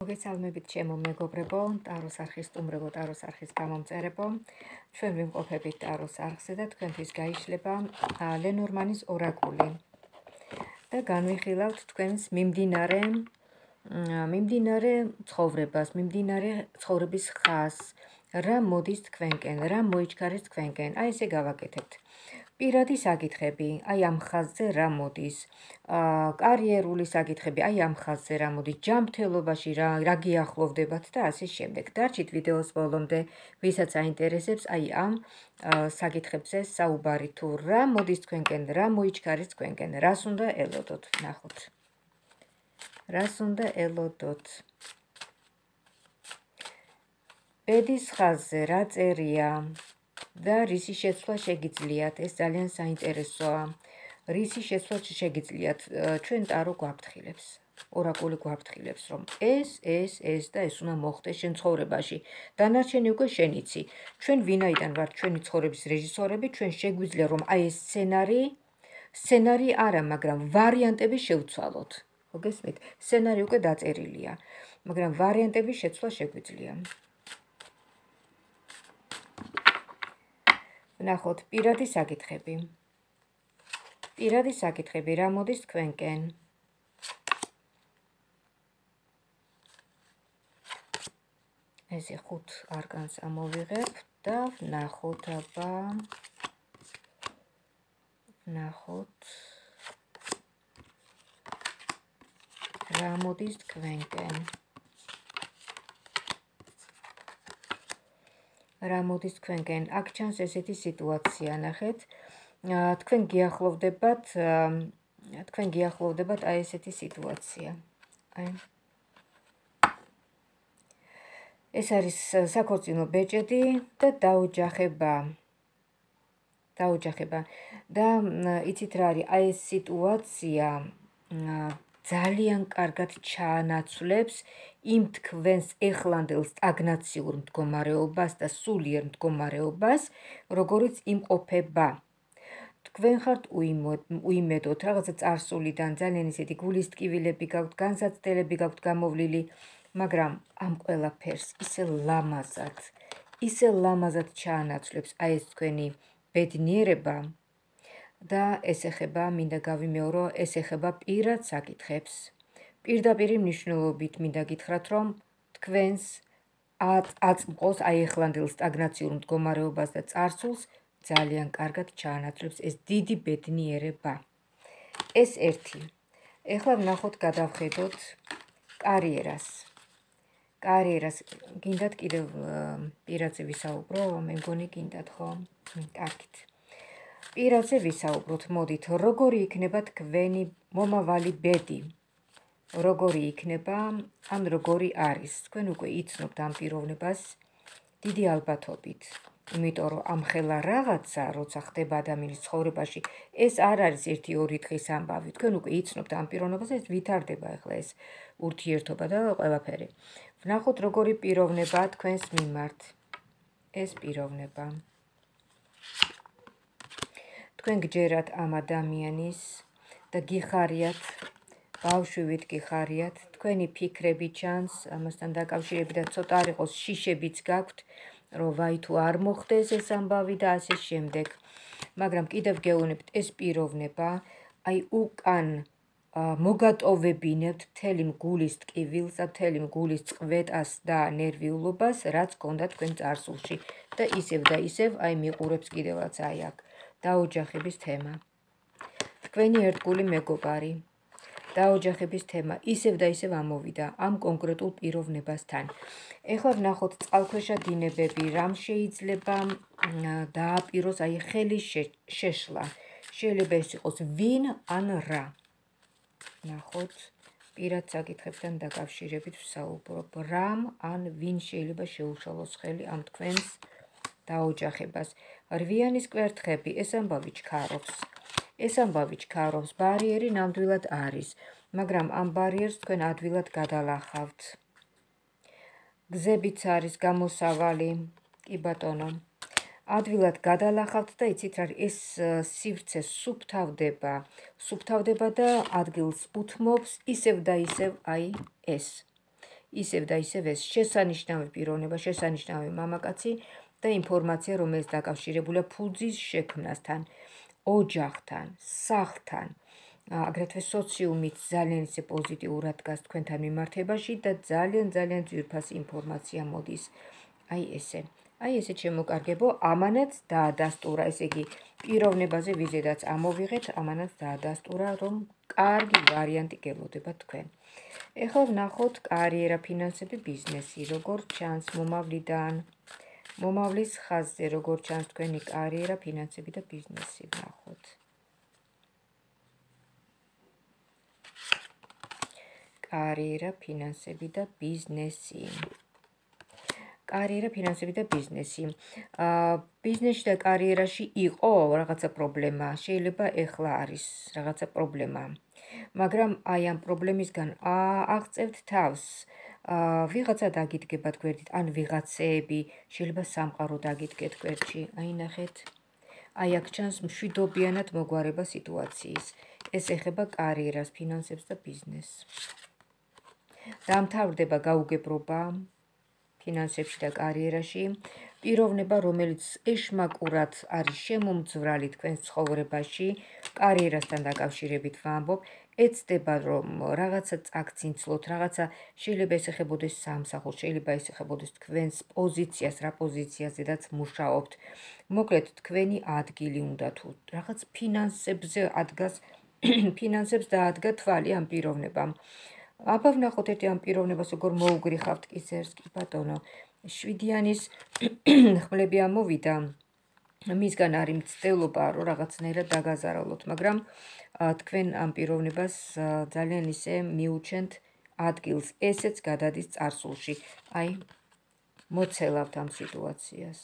მოგესალმებით ჩემო მეგობრებო, ტაროს არხის სტუმრებო, ტაროს არხის გამომწერებო. ჩვენ ვიმყოფებით ტაროს არხზე და თქვენთვის გაიშლება ლენორმანის ორაკული. და განვიხილავთ თქვენს მიმდინარე ცხოვრებას, მიმდინარე ცხოვრების ხაზს, რა მოდის თქვენკენ, რა მოიჩქარეს თქვენკენ. აი ესე გავაკეთებთ. პირადი საკითხები, აი ამ ხაზზე რა მოდის, კარიერული საკითხები, აი ამ ხაზზე რა მოდის, ჯანმრთელობაში რა გიახლოვდებათ და ასე შემდეგ. დარჩით ვიდეოს ბოლომდე, ვისაც აინტერესებს, აი ამ საკითხებზე საუბარი თუ რა მოდის თქვენკენ, რა მოიჩქარეს თქვენკენ, რას უნდა ელოდოთ, ნახოთ. რას უნდა ელოდოთ. ბედის ხაზზე რა წერია? და რისი შეცვლა შეგიძლიათ, ეს ძალიან საინტერესოა. რისი შეცვლა შეგიძლიათ, ჩვენ ტარო გვაფრთხილებს, ორაკული გვაფრთხილებს, რომ ეს და ეს უნდა მოხდეს შენ ცხოვრებაში. დანარჩენი უკვე შენ იცი. ჩვენ ვინაიდან ვართ ჩვენი ცხოვრების რეჟისორები, ჩვენ შეგვიძლია რომ აი ეს სცენარი არა, მაგრამ ვარიანტები შევცვალოთ. მოგესმით? სცენარი უკვე დაწერილია, მაგრამ ვარიანტების შეცვლა შეგვიძლია. ნახოთ, პირადი საკითხები. პირადი საკითხები რა მოდის თქვენკენ? ესე 5 არკანს ამოვიღებ და ვნახოთ აბა. ვნახოთ. რა მოდის თქვენკენ? რა მოდის თქვენკენ? აქ ჩანს ესეთი სიტუაცია, ნახეთ. თქვენ გიახლოვდებათ აი ესეთი სიტუაცია. აი. ეს არის საქორწინო ბეჭედი და დაოჯახება. და იცით რა არის, აი ეს სიტუაცია ძალიან კარგად ჩაანაცვლებს იმ თქვენს ეხლანდელ სტაგნაციურ მდგომარეობას და სულიერ მდგომარეობას, როგორიც იმყოფება. თქვენ ხართ უიმედოთ, რაღაცა წარსულიდან ძალიან ისეთი გულის ტკივილები გაქვთ, განსაცდელები გაქვთ გამოვლილი, მაგრამ ამ ყველაფერს ისე ლამაზად ჩაანაცვლებს აი ეს თქვენი ბედნიერება და ეს ეხება, მინდა გავიმეორო, ეს ეხება პირად საკითხებს. პირდაპირი მნიშვნელობით მინდა გითხრათ, რომ თქვენს აწმყოს აი ეხლანდელ სტაგნაციურ მდგომარეობას და წარსულს ძალიან კარგად ჩაანაცვლებს ეს დიდი ბედნიერება. ეს ერთი. ეხლა ვნახოთ, გადავხედოთ კარიერას. გინდათ კიდევ პირაზე ვისაუბრო, მე მგონი გინდათ, ხო? კარგით. პირაზე ვისაუბროთ, მოდით, როგორი იქნება თქვენი მომავალი ბედი? როგორი იქნება, ან როგორი არის? თქვენ უკვე იცნობთ ამ პიროვნებას დიდი ალბათობით. იმიტომ რომ ამ ხელა რაღაცა, როცა ხდება ადამიანის ცხოვრებაში, ეს არ არის 1-2 დღის ამბავი. თქვენ უკვე იცნობთ ამ პიროვნებას, ეს ვითარდება ახლა ეს ურთიერთობა და ყველაფერი. ვნახოთ, როგორი პიროვნებაა თქვენს მიმართ. ეს პიროვნება. თქვენ გჯერათ ამ ადამიანის და გიხარიათ, ბავშვივით გიხარიათ, თქვენი ფიქრები ჩანს, ამასთან დაკავშირებით და ცოტა არ იყოს შიშებიც გაქვთ, რომ ვაი თუ არ მოხდეს ეს ამბავი და ასე შემდეგ. მაგრამ კიდევ გეუბნებთ, ეს პიროვნება, აი უკან მოგატოვებინებთ მთელი მგულის ტკივილს და მთელი მგულის წყვეტას და ნერვიულობას, რაც გქონდა თქვენ წარსულში და ისევ აი მიყურებს კიდევაც აი აქ დაოჯახების თემა. თქვენი ერთგული მეგობარი. დაოჯახების თემა ისევ ამოვიდა ამ კონკრეტულ პიროვნებასთან. ეხლა ვნახოთ წყალქვეშა დინებები, რამ შეიძლება დააპიროს აი ხელის შეშლა. შეიძლება ეს იყოს ვინ ან რა. ნახოთ, პირად საკითხებთან დაკავშირებით ვსაუბრობ. რამ ან ვინ შეიძლება შეუშალოს ხელი ამ თქვენს დაოჯახებას. რვიანის კვერთხები, ეს ამბავი ჩქარობს. ეს ამბავი ჩქარობს, ბარიერი ნამდვილად არის, მაგრამ ამ ბარიერს თქვენ ადვილად გადალახავთ. გზებიც არის გამოსავალი, კი ბატონო. ადვილად გადალახავთ და იცით რა, ეს სივრცე სუფთავდება და ადგილს უთმობს ისევ აი ეს. ისევ და ისევ ეს შესანიშნავი პიროვნება, შესანიშნავი მამაკაცი და ინფორმაცია, რომელიც დაკავშირებულია ფუძის შექმნასთან, ოჯახთან, სახლთან, აგრეთვე სოციუმით ძალიან ისე პოზიტიურად დგას თქვენთან მიმართებაში და ძალიან ძვირფასი ინფორმაცია მოდის. აი ესე შემოკარგებო, ამანაც დაადასტურა, ესე იგი პიროვნებაზე ვიზედაც ამოვიღეთ, ამანაც დაადასტურა, რომ კარგი ვარიანტი გელოდება თქვენ. ეხლა ვნახოთ კარიერა, ფინანსები, ბიზნესი, როგორ ჩანს მომავლიდან, მომავლის ხაზზე, როგორ ჩანს თქვენი კარიერა, ფინანსები და ბიზნესი, ვნახოთ. კარიერა, ფინანსები და ბიზნესი. კარიერა, ფინანსები და ბიზნესი. ბიზნესში და კარიერაში იყო რაღაცა პრობლემა, შეიძლება ეხლა არის რაღაცა პრობლემა. მაგრამ აი ამ პრობლემისგან აღწევთ თავს. ვიღაცა დაგიდგებათ გვერდით, ან ვიღაცეები, შეიძლება სამყარო დაგიდგეთ გვერდში. აი ნახეთ. აი აქ ჩანს მშვიდობიანად მოგვარება სიტუაციის. ეს ეხება კარიერას, ფინანსებს და ბიზნესს. დამთავრდება გაუგებრობა ფინანსებში და კარიერაში, პიროვნება, რომელიც ეშმაკურად არის შემომძვრალი თქვენს ცხოვრებაში, კარიერასთან დაკავშირებით ვამბობ, ეცდება რომ რაღაცა წაქცინცლოთ, რაღაცა შეიძლება ეს ეხებოდეს სამსახურს, შეიძლება ეს ეხებოდეს თქვენს პოზიციას, რა პოზიციაზედაც მუშაობთ. მოკლედ თქვენი ადგილი უნდა თუ რაღაც ფინანსებზე ადგას, ფინანსებს დაადგა თვალი ამ პიროვნებამ. აბა ვნახოთ ერთი ამ პიროვნებას როგორ მოუგრიხავთ კისერს, კი ბატონო. 7-იანის ხმლები ამოვიდა. მისგან არის მცდელობა, რომ რაღაცნაირად დაგაზარალოთ, მაგრამ თქვენ ამ პიროვნებას ძალიან ისე მიუჩენთ ადგილს, ესეც გადადის წარსულში. აი, მოცელავთ ამ სიტუაციას.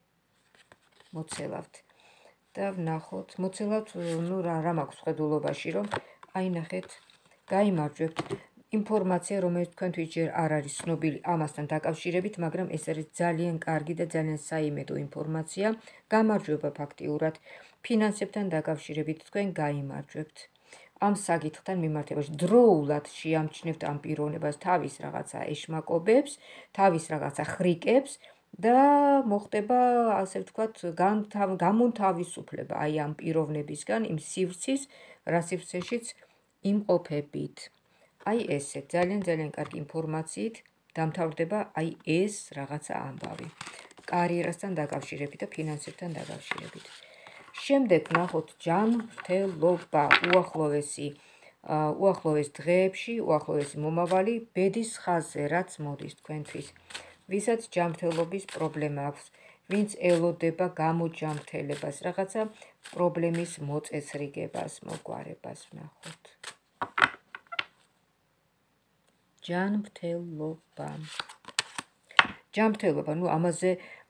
მოცელავთ. და ვნახოთ, მოცელავთ, ნუ რა მაქვს ხედულობაში, რომ აი ნახეთ, გაიმარჯვებთ. ინფორმაცია, რომელიც თქვენთვის ჯერ არ არის ცნობილი ამასთან დაკავშირებით, მაგრამ ეს არის ძალიან კარგი და ძალიან საიმედო ინფორმაცია. გამარჯვება ფაქტიურად ფინანსებთან დაკავშირებით თქვენ გაიმარჯვებთ. ამ საკითხთან მიმართებაში დროულად შეამჩნევთ ამ პიროვნებას თავის რაღაცა ეშმაკობებს, თავის რაღაცა ხრიკებს და მოხდება, ასე ვთქვათ, გამონთავისუფლება აი ამ პიროვნებისგან, იმ სივრცის, რა სივრცეშიც იმყოფებით. აი ესე ძალიან კარგი ინფორმაციით დამთავრდება აი ეს რაღაცა ამბავი კარიერასთან დაკავშირებით და ფინანსებთან დაკავშირებით. შემდეგ ვნახოთ ჯანმრთელობა, უახლოეს დღეებში, უახლოესი მომავალი, ბედის ხაზზე, რაც მოდის თქვენთვის. ვისაც ჯანმრთელობის პრობლემა აქვს, ვინც ელოდება გამოჯანმრთელებას, რაღაცა პრობლემის მოწესრიგებას, მოგვარებას ვნახოთ. ჯანმრთელობა, ნუ ამაზე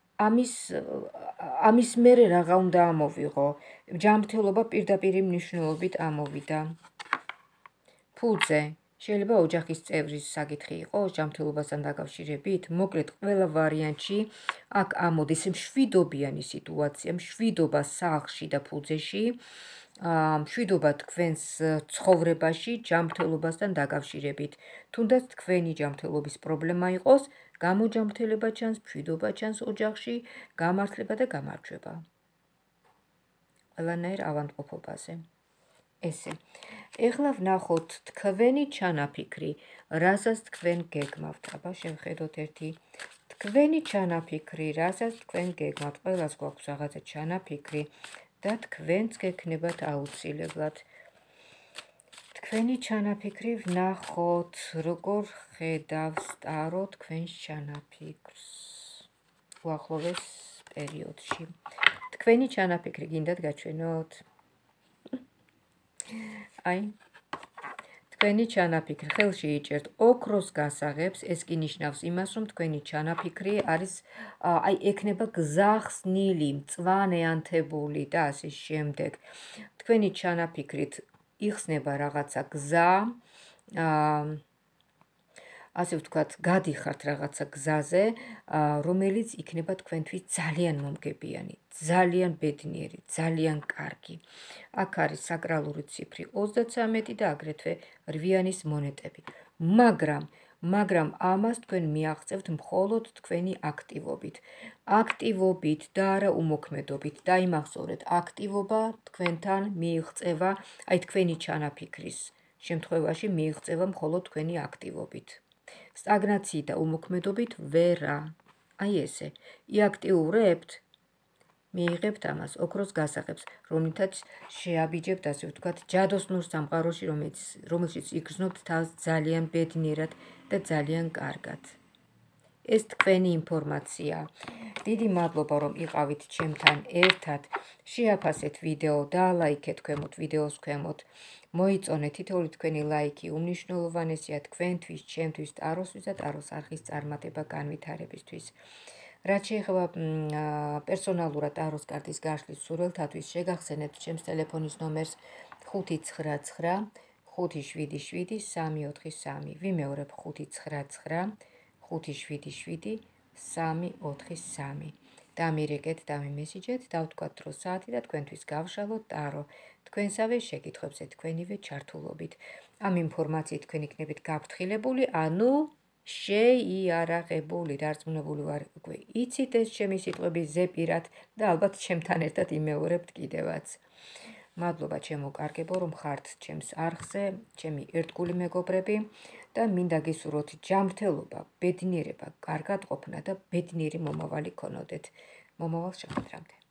ამის მერე რაღა უნდა ამოვიღო. ჯანმრთელობა პირდაპირ მნიშვნელობით ამოვიდა. ფუძე, შეიძლება ოჯახის წევრის საკითხი იყოს ჯანმრთელობასთან დაკავშირებით, მოკლედ ყველა ვარიანტში აქ ამოდის მშვიდობიანი სიტუაცია, მშვიდობა სახლში და ფუძეში. მშვიდობა თქვენს ცხოვრებაში ჯანმრთელობასთან დაკავშირებით. თუნდაც თქვენი ჯანმრთელობის პრობლემა იყოს, გამოჯანმრთელება ჩანს, მშვიდობა ჩანს ოჯახში, გამართლება და გამარჯვება. ყველანაირ ავადმყოფობაზე. ესე. ეხლა ვნახოთ თქვენი ჩანაფიქრი, რასაც თქვენ გეგმავთ. აბა შევხედოთ ერთი. თქვენი ჩანაფიქრი, რასაც თქვენ გეგმავთ. ყველას გვაქვს რაღაცა ჩანაფიქრი. და თქვენც გექნებათ აუცილებლად. თქვენი ჩანაფიქრი ვნახოთ, როგორ ხედავს ტარო თქვენს ჩანაფიქრს უახლოეს პერიოდში. თქვენი ჩანაფიქრი გინდათ გაჩვენოთ? აი, თქვენი ჩანაფიქრი ხელში იჭერთ ოქროს გასაღებს, ეს კი ნიშნავს იმას, რომ თქვენი ჩანაფიქრი არის აი ექნება გზახსნილი, მწვანე ანთებული და ასე შემდეგ. თქვენი ჩანაფიქრით იხსნება რაღაცა გზა, ასე ვთქვათ, გადიხართ რაღაცა გზაზე, რომელიც იქნება თქვენთვის ძალიან მომგებიანი, ძალიან ბედნიერი, ძალიან კარგი. აქ არის საკრალური ციფრი 33 და აგრეთვე 8-იანის მონეტები. მაგრამ მაგრამ ამას თქვენ მიაღწევთ მხოლოდ თქვენი აქტივობით. აქტივობით და არა უმოქმედობით. დაიმახსოვრეთ, აქტივობა თქვენთან მიიღწევა, აი თქვენი ჩანაფიქრის შემთხვევაში მიიღწევა მხოლოდ თქვენი აქტივობით. სტაგნაციით და უმოქმედობით ვერა. აი ესე. იაქტიურებთ, მიიღებთ ამას, ოქროს გასაღებს, რომლითაც შეაბიჯებთ, ასე ვთქვათ, ჯადოსნურ სამყაროში, რომელშიც იგრძნობთ თავს ძალიან ბედნიერად და ძალიან კარგად. ეს თქვენი ინფორმაცია. დიდი მადლობა, რომ იყავით ჩემთან ერთად. შეაფასეთ ვიდეო, დაალაიქეთ ქვემოთ ვიდეოს ქვემოთ. მოიწონეთ თითოეული თქვენი ლაიქი უმნიშვნელოვანესია თქვენთვის, ჩემთვის, ტაროსთვის და ტაროს არხის წარმატება განვითარებისთვის. რაც შეეხება პერსონალურად ტაროს კარტის გაშლის სურვილთათვის, შეგახსენებთ ჩემს ტელეფონის ნომერს 599 577 343. ვიმეორებ 599 577 343. დამირეკეთ, დამიმესიჯეთ, დავთქვათ დრო საათი და თქვენთვის გავშალოთ ტარო. თქვენსავე შეკითხვებზე თქვენივე ჩართულობით. ამ ინფორმაციით თქვენ იქნებით გაფრთხილებული, ანუ შეიარაღებული, დარწმუნებული ვარ, უკვე იცით ეს ჩემი სიტყვები ზეპირად და ალბათ ჩემთან ერთად იმეორებთ კიდევაც. მადლობა ჩემო კარგებო, რომ ხართ ჩემს არხზე, ჩემი ერთგული მეგობრები და მინდა გისურვოთ ჯანმრთელობა, ბედნიერება, კარგად ყოფნა და ბედნიერი მომავალი ქონოდეთ. მომავალ შეხვედრამდე.